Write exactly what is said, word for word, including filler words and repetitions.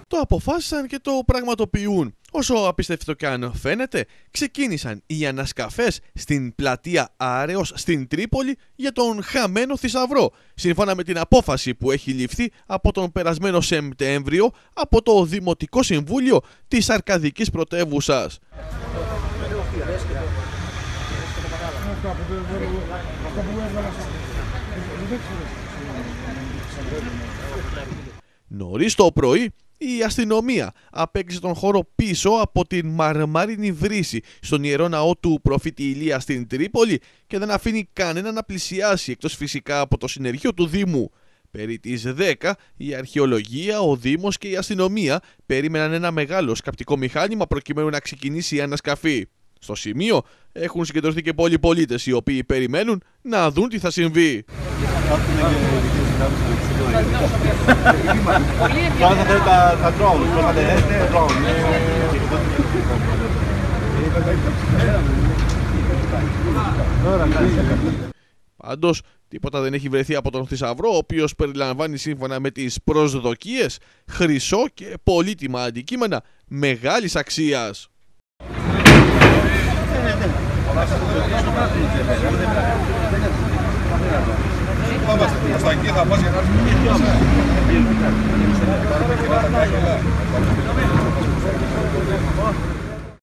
το αποφάσισαν και το πραγματοποιούν. Όσο απίστευτο και αν φαίνεται, ξεκίνησαν οι ανασκαφές στην πλατεία Άρεος στην Τρίπολη για τον χαμένο θησαυρό, σύμφωνα με την απόφαση που έχει ληφθεί από τον περασμένο Σεπτέμβριο από το Δημοτικό Συμβούλιο της Αρκαδικής Πρωτεύουσας. Νωρίς το πρωί, η αστυνομία απέκλεισε τον χώρο πίσω από την μαρμάρινη βρύση στον Ιερό Ναό του Προφήτη Ηλία στην Τρίπολη και δεν αφήνει κανένα να πλησιάσει, εκτός φυσικά από το συνεργείο του Δήμου. Περί τις δέκα, η αρχαιολογία, ο Δήμος και η αστυνομία περίμεναν ένα μεγάλο σκαπτικό μηχάνημα προκειμένου να ξεκινήσει η ανασκαφή. Στο σημείο έχουν συγκεντρωθεί και πολλοί πολίτες οι οποίοι περιμένουν να δουν τι θα συμβεί. Πάντως, τίποτα δεν έχει βρεθεί από τον θησαυρό, ο οποίος περιλαμβάνει σύμφωνα με τις προσδοκίες χρυσό και πολύτιμα αντικείμενα μεγάλης αξίας. Hasta aquí θα πας για να έρθει.